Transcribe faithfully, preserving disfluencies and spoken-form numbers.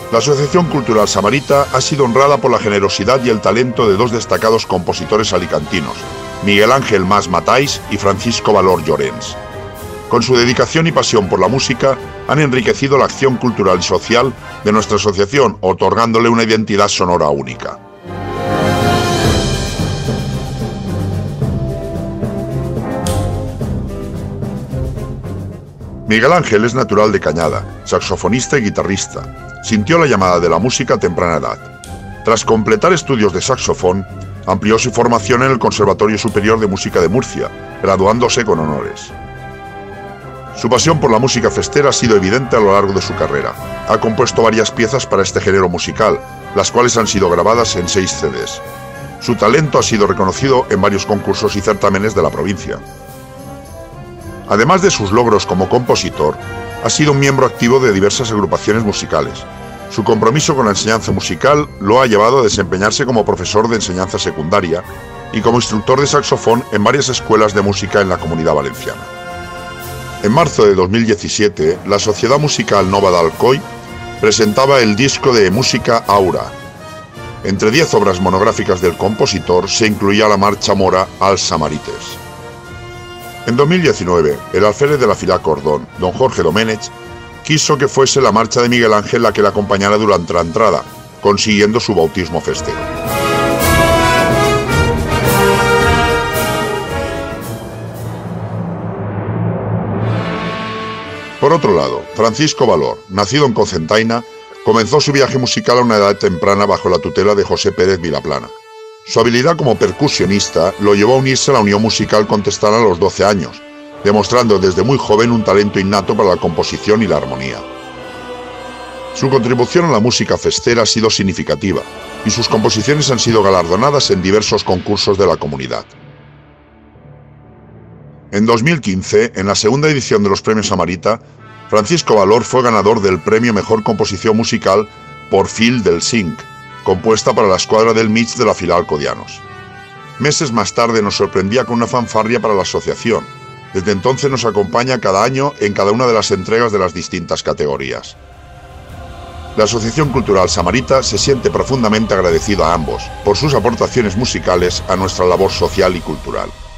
La Asociación Cultural Samarita ha sido honrada por la generosidad y el talento de dos destacados compositores alicantinos, Miguel Ángel Mas Matais y Francisco Valor Llorens. Con su dedicación y pasión por la música, han enriquecido la acción cultural y social de nuestra asociación, otorgándole una identidad sonora única. Miguel Ángel es natural de Cañada, saxofonista y guitarrista. Sintió la llamada de la música a temprana edad. Tras completar estudios de saxofón, amplió su formación en el Conservatorio Superior de Música de Murcia, graduándose con honores. Su pasión por la música festera ha sido evidente a lo largo de su carrera. Ha compuesto varias piezas para este género musical, las cuales han sido grabadas en seis C Ds. Su talento ha sido reconocido en varios concursos y certámenes de la provincia. Además de sus logros como compositor, ha sido un miembro activo de diversas agrupaciones musicales. Su compromiso con la enseñanza musical lo ha llevado a desempeñarse como profesor de enseñanza secundaria y como instructor de saxofón en varias escuelas de música en la Comunidad Valenciana. En marzo de dos mil diecisiete, la Sociedad Musical Nova de Alcoi presentaba el disco de Música Aura. Entre diez obras monográficas del compositor se incluía la marcha mora Als Samarites. En dos mil diecinueve, el alférez de la Fila Cordón, don Jorge Doménech, quiso que fuese la marcha de Miguel Ángel la que le acompañara durante la entrada, consiguiendo su bautismo festero. Por otro lado, Francisco Valor, nacido en Cocentaina, comenzó su viaje musical a una edad temprana bajo la tutela de José Pérez Vilaplana. Su habilidad como percusionista lo llevó a unirse a la Unión Musical Contestana a los doce años, demostrando desde muy joven un talento innato para la composición y la armonía. Su contribución a la música festera ha sido significativa y sus composiciones han sido galardonadas en diversos concursos de la comunidad. En dos mil quince, en la segunda edición de los Premios Samarita, Francisco Valor fue ganador del premio Mejor Composición Musical por Fil del Cinc, compuesta para la escuadra del Mig de la Fila Alcodianos. Meses más tarde nos sorprendía con una fanfarria para la asociación. Desde entonces nos acompaña cada año en cada una de las entregas de las distintas categorías. La Asociación Cultural Samarita se siente profundamente agradecido a ambos por sus aportaciones musicales a nuestra labor social y cultural.